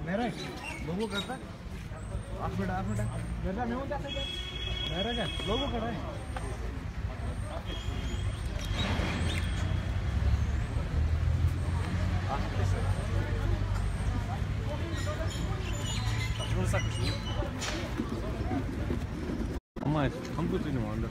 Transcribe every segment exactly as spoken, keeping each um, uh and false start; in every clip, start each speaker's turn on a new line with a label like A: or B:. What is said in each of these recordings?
A: मेरा लोगों करता आठ मिनट आठ मिनट मेरा मैं होता मेरा क्या लोगों कर रहा है
B: 엄마 한국인이 왔는데.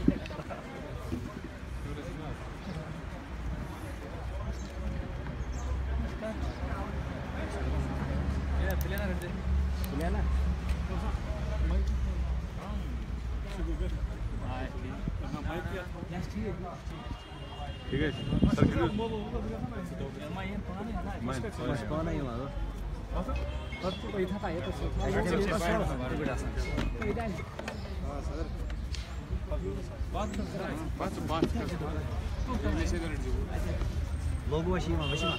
B: ठीक है सर किलो मैं कौन है ये वाला और तो कोई था पाए तो पाँच पाँच
A: लोगो वशीमा वशीमा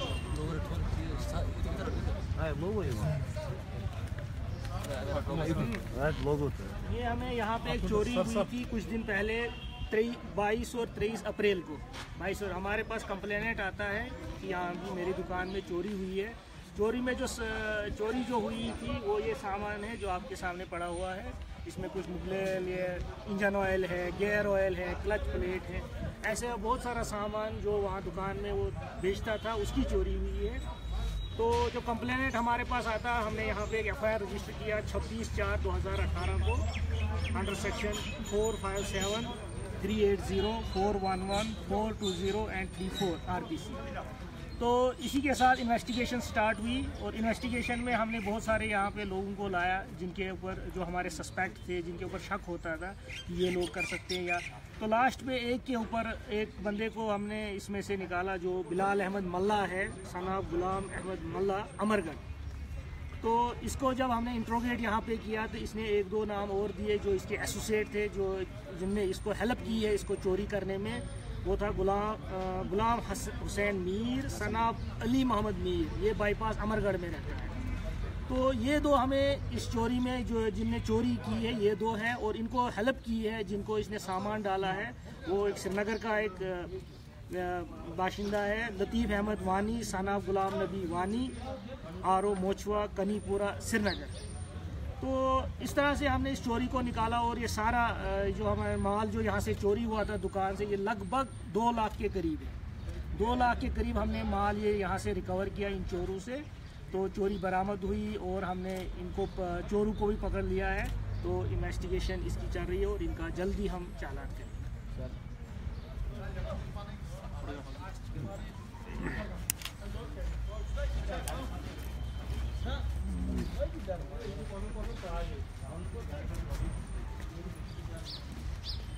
A: हां लोगो है लोगो तो
C: ये हमें यहाँ पे एक चोरी हुई थी कुछ दिन पहले बाईस और तेईस अप्रैल को बाईस और हमारे पास कंप्लेनेंट आता है कि यहाँ भी मेरी दुकान में चोरी हुई है। चोरी में जो चोरी जो हुई थी वो ये सामान है जो आपके सामने पड़ा हुआ है। इसमें कुछ मुगले लिए इंजन ऑयल है, गियर ऑयल है, क्लच प्लेट है, ऐसे बहुत सारा सामान जो वहाँ दुकान में वो बेचता था उसकी चोरी हुई है। तो जो कंप्लेनेंट हमारे पास आता है हमने यहाँ पे एक एफ आई आर रजिस्टर किया छब्बीस चार दो हज़ार अठारह को under section four five seven three eight zero four one one four two zero and three four R P C. तो इसी के साथ इन्वेस्टिगेशन स्टार्ट हुई और इन्वेस्टिगेशन में हमने बहुत सारे यहाँ पे लोगों को लाया जिनके ऊपर जो हमारे सस्पेक्ट थे, जिनके ऊपर शक होता था कि ये लोग कर सकते हैं या। तो लास्ट में एक के ऊपर एक बंदे को हमने इसमें से निकाला जो बिलाल अहमद मल्ला है, सनाब गुलाम अहमद मल्ला अमरगढ़। तो इसको जब हमने इंट्रोगेट यहाँ पे किया तो इसने एक दो नाम और दिए जो इसके एसोसिएट थे, जो जिनने इसको हेल्प की है इसको चोरी करने में। वो था गुलाम गुलाम हुसैन मीर, सनाब अली मोहम्मद मीर, ये बाईपास अमरगढ़ में रहता है। तो ये दो हमें इस चोरी में जो जिनने चोरी की है ये दो हैं और इनको हेल्प की है जिनको इसने सामान डाला है। वो एक श्रीनगर का एक बाशिंदा है लतीफ़ अहमद वानी, सनाब गुलाम नबी वानी, आर ओ मोचवा, कनीपुरा, श्रीनगर। तो इस तरह से हमने इस चोरी को निकाला और ये सारा जो हमारा माल जो यहाँ से चोरी हुआ था दुकान से, ये लगभग दो लाख के करीब है। दो लाख के करीब हमने माल ये यहाँ से रिकवर किया इन चोरों से। तो चोरी बरामद हुई और हमने इनको चोरों को भी पकड़ लिया है। तो इन्वेस्टिगेशन इसकी चल रही है और इनका जल्दी हम चालान करेंगे। सर